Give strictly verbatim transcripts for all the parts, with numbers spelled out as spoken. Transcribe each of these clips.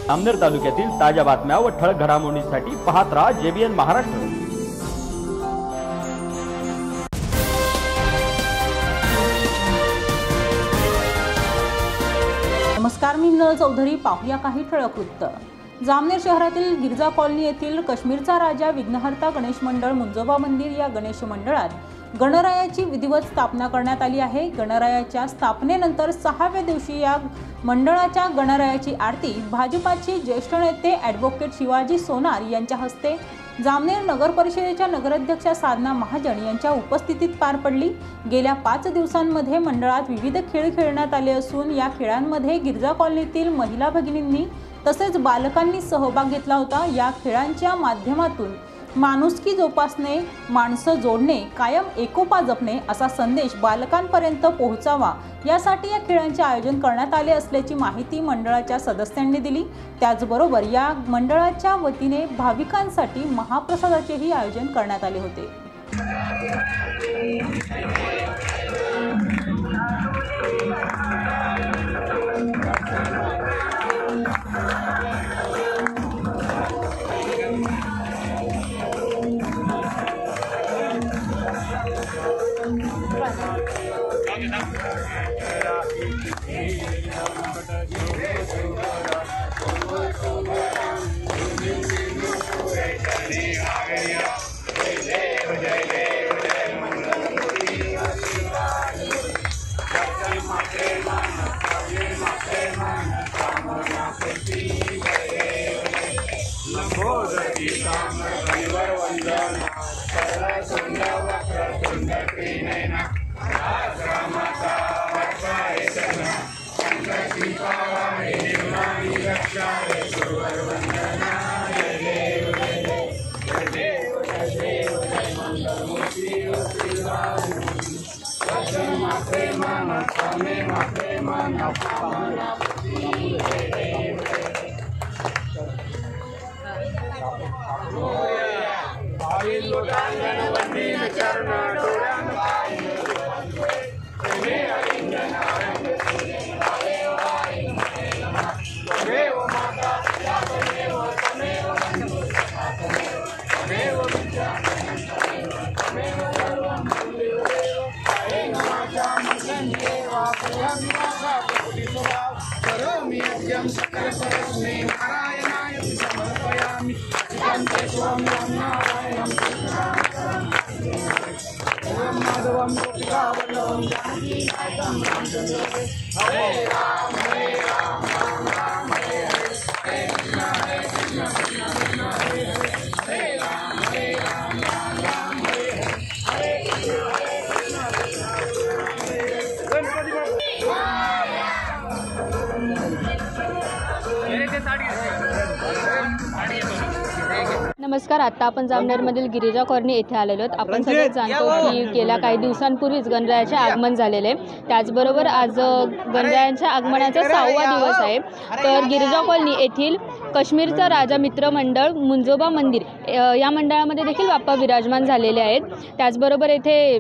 जामनेर तालुक्यातील ताज्या बातम्या व ठळक घडामोडींसाठी पाहत राहा जेबीएन महाराष्ट्र। नमस्कार, मी नल चौधरी। पाहूया काही ठळक वृत्त। जामनेर शहरातील गिरजा कॉलनी येथील काश्मीरचा राजा विघ्नहर्ता गणेश मंडळ मुंजोबा मंदिर या गणेश मंडळात गणरायाची विधिवत स्थापना करण्यात आली आहे। गणरायाच्या स्थापनेनंतर सहाव्या दिवशी या मंडळाच्या गणरायाची आरती भाजपाचे ज्येष्ठ नेते ॲडव्होकेट शिवाजी सोनार यांच्या हस्ते जामनेर नगर परिषदेच्या नगराध्यक्षा साधना महाजन यांच्या उपस्थितीत पार पडली। गेल्या पाच दिवसांमध्ये मंडळात विविध खेळ खेळण्यात आले असून या खेळांमध्ये गिरजा कॉलनीतील महिला भगिनींनी तसेच बालकांनी सहभाग घेतला होता। या खेळांच्या माध्यमातून माणुसकी जोपासणे, माणसं जोडणे, कायम एकोपा जपणे असा संदेश बालकांपर्यंत पोहोचावा यासाठी या खेळांचे आयोजन करण्यात आले असल्याची माहिती मंडळाच्या सदस्यांनी दिली। त्याचबरोबर या मंडळाच्या वतीने भाविकांसाठी महाप्रसादाचेही आयोजन करण्यात आले होते। नमस्कार, आता आपण जामनेरमधील गिरिजा कॉलनी येथे आलेलो आहोत। आपण सगळे जाणतो की गेल्या काही दिवसांपूर्वीच गणरायाचे आगमन झालेले आहे। त्याचबरोबर आज गणरायाच्या आगमनाचा सहावा दिवस आहे। तर गिरिजा कॉलनी येथील काश्मीरचा राजा मित्र मंडळ मुंजोबा मंदिर या मंडळामध्ये देखील बाप्पा विराजमान झालेले आहेत। त्याचबरोबर येथे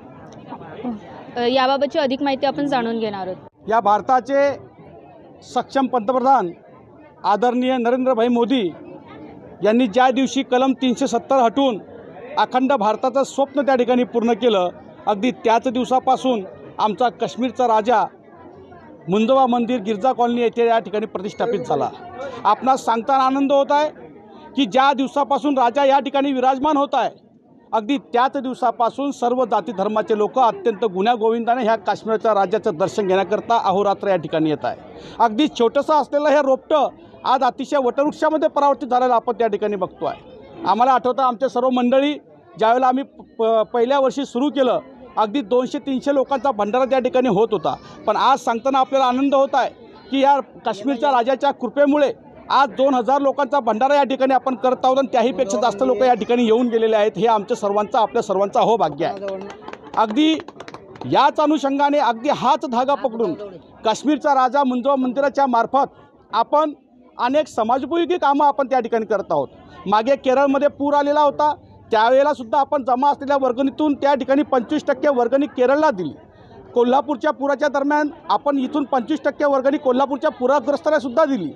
याबाबतची अधिक माहिती आपण जाणून घेणार आहोत। या भारताचे सक्षम पंतप्रधान आदरणीय नरेंद्रभाई मोदी यांनी ज्या दिवशी कलम तीनशे सत्तर हटवून अखंड भारताचं स्वप्न त्या ठिकाणी पूर्ण केलं, अगदी त्याच दिवसापासून आमचा काश्मीरचा राजा मुंजोबा मंदिर गिरजा कॉलनी येथे या ठिकाणी प्रतिष्ठापित झाला। आपणास सांगताना आनंद होत आहे की ज्या दिवसापासून राजा या ठिकाणी विराजमान होत आहे, अगदी त्याच दिवसापासून सर्व जाती धर्माचे लोक अत्यंत गुण्यागोविंदाने ह्या काश्मीरच्या राजाचं दर्शन घेण्याकरता अहोरात्र या ठिकाणी येत आहे। अगदी छोटंसं असलेलं हे रोपटं आज अतिशय वटवृक्षामध्ये परावर्तित झालेलं आपण त्या ठिकाणी बघतो आहे। आम्हाला आठवतं, आमच्या सर्व मंडळी ज्यावेळेला आम्ही प पहिल्या वर्षी सुरू केलं, अगदी दोनशे तीनशे लोकांचा भंडारा त्या ठिकाणी होत होता। पण आज सांगताना आपल्याला आनंद होत आहे की या काश्मीरच्या राजाच्या कृपेमुळे आज दोन हजार लोकांचा भंडारा या ठिकाणी आपण करत आहोत आणि त्याहीपेक्षा जास्त लोक या ठिकाणी येऊन गेलेले आहेत। हे आमच्या सर्वांचा आपल्या सर्वांचा अहोभाग्य आहे। अगदी याच अनुषंगाने अगदी हाच धागा पकडून काश्मीरचा राजा मुंजोबा मंदिराच्या मार्फत आपण अनेक समाजोपयोगी कामं आपण त्या ठिकाणी करत आहोत। मागे केरळमध्ये पूर आलेला होता, त्यावेळेला सुद्धा आपण जमा असलेल्या वर्गणीतून त्या ठिकाणी पंचवीस टक्के वर्गणी केरळला दिली। कोल्हापूरच्या पुराच्या दरम्यान आपण इथून पंचवीस टक्के वर्गणी कोल्हापूरच्या पूरग्रस्तांना सुद्धा दिली।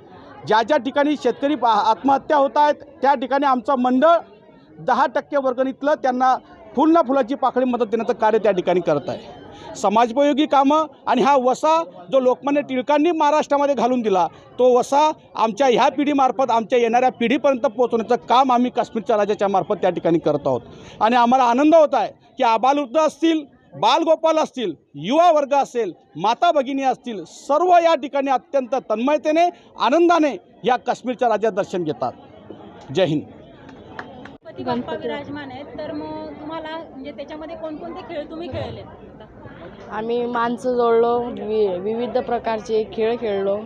ज्या ज्या ठिकाणी शेतकरी आत्महत्या होत आहेत त्या ठिकाणी आमचं मंडळ दहा टक्के वर्गणीतलं त्यांना फुल ना फुलाची पाकळी मदत देण्याचं कार्य त्या ठिकाणी करत आहे. समाजोपयोगी कामं आणि हा वसा जो लोकमान्य टिळकांनी महाराष्ट्रामध्ये घालून दिला तो वसा आमच्या ह्या पिढीमार्फत आमच्या येणाऱ्या पिढीपर्यंत पोहोचवण्याचं काम आम्ही काश्मीरच्या राजाच्या मार्फत त्या ठिकाणी करत आहोत. आणि आम्हाला आनंद होत आहे की आबालवृद्ध असतील, बालगोपाल असतील, युवा वर्ग असेल, माता भगिनी असतील, सर्व या ठिकाणी अत्यंत तन्मयतेने आनंदाने या काश्मीरच्या राजा दर्शन घेतात. जय हिंद. गणपती बाप्पा विराजमान आहेत, तर मग तुम्हाला म्हणजे त्याच्यामध्ये कोणकोणते खेळ तुम्ही खेळले? आम्ही माणसं जोडलो, वि विविध प्रकारचे खेळ खेळलो.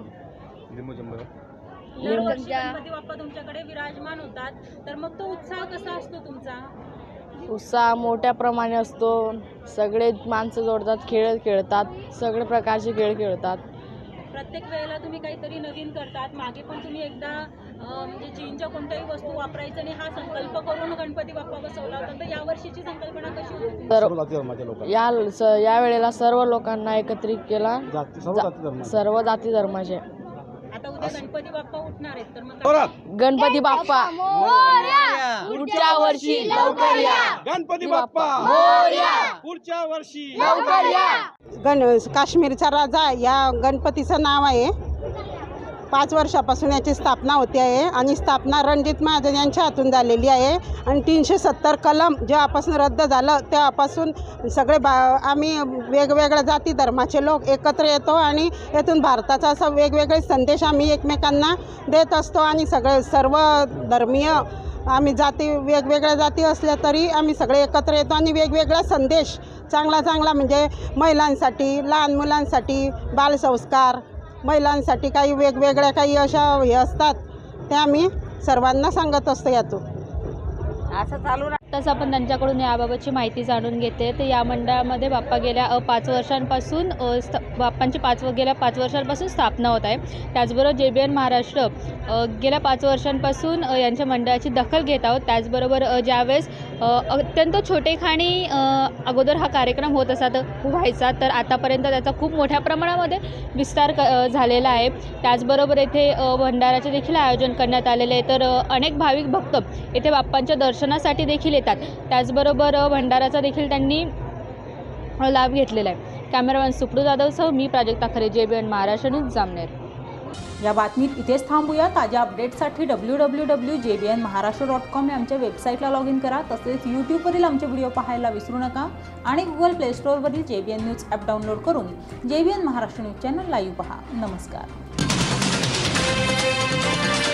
दरवर्षी गणपती बाप्पा तुमच्याकडे विराजमान होतात, तर मग तो उत्साह कसा असतो तुमचा? उत्साह मोठ्या प्रमाणे असतो. सगळे माणसं जोडतात, खेळ खेळतात, सगळे प्रकारचे खेळ खेळतात. प्रत्येक वेळेला तुम्ही काहीतरी नवीन करतात. मागे पण तुम्ही एकदा म्हणजे चीनच्या कोणत्याही वस्तू वापरायचं आणि हा संकल्प करून गणपती बाप्पा बसवला होता, तर यावर्षीची संकल्पना कशी होती? तर या स या वेळेला सर्व लोकांना एकत्रित केला, सर्व जाती धर्माचे. आता उद्या गणपती बाप्पा उठणार आहेत, तर मग गणपती बाप्पा पुढच्या वर्षी लवकर या. गणपती बाप्पा पुढच्या वर्षी लवकर या. गण काश्मीरचा राजा या गणपतीचं नाव आहे. पाच वर्षापासून याची स्थापना होते आहे आणि स्थापना रणजित महाजन यांच्या हातून झालेली आहे. आणि तीनशे सत्तर कलम जेव्हापासून रद्द झालं तेव्हापासून सगळे बा आम्ही वेगवेगळ्या जाती धर्माचे लोक एकत्र येतो आणि यातून भारताचा असा वेगवेगळे संदेश आम्ही एकमेकांना देत असतो. आणि सगळे सर्व धर्मीय आम्ही जाती वेगवेगळ्या जाती असल्या तरी आम्ही सगळे एकत्र येतो आणि वेगवेगळा संदेश चांगला चांगला म्हणजे महिलांसाठी, लहान मुलांसाठी बालसंस्कार, महिलांसाठी काही वेगवेगळ्या काही अशा हे असतात ते आम्ही सर्वांना सांगत असतो. यातून असं चालू तसं आपण त्यांच्याकडून याबाबतची माहिती जाणून घेते. तर या मंडळामध्ये बाप्पा गेल्या अ, पाच वर्षांपासून अ, स्त बाप्पांची पाच गेल्या पाच वर्षांपासून स्थापना होत आहे. त्याचबरोबर जे बी एन महाराष्ट्र अ, गेल्या पाच वर्षांपासून अ, यांच्या मंडळाची दखल घेत आहोत. त्याचबरोबर अ, ज्यावेळेस अ, अत्यंत छोटेखानी अ, अगोदर हा कार्यक्रम होत असा तर व्हायचा, तर आतापर्यंत त्याचा खूप मोठ्या प्रमाणामध्ये विस्तार क अ, झालेला आहे. त्याचबरोबर येथे अ, भंडाराचे देखील आयोजन करण्यात आलेले आहे. तर अ, अनेक भाविक भक्त येथे बाप्पांच्या दर्शनासाठी देखील येतात. त्याचबरोबर भंडाराचा देखील त्यांनी लाभ घेतलेला आहे. कॅमेरामॅन सुप्रू जाधवसह मी Prajakta Khare, J B N Maharashtra news, Jamner. या बातमीत इथेच थांबूया. ताज्या अपडेटसाठी W W W dot J B N Maharashtra dot com या आमच्या वेबसाईटला लॉग इन करा. तसेच यूट्यूबवरील आमचे व्हिडिओ पाहायला विसरू नका आणि गुगल प्ले स्टोअरवरील J B N news app download करून J B N Maharashtra news channel live पहा. नमस्कार.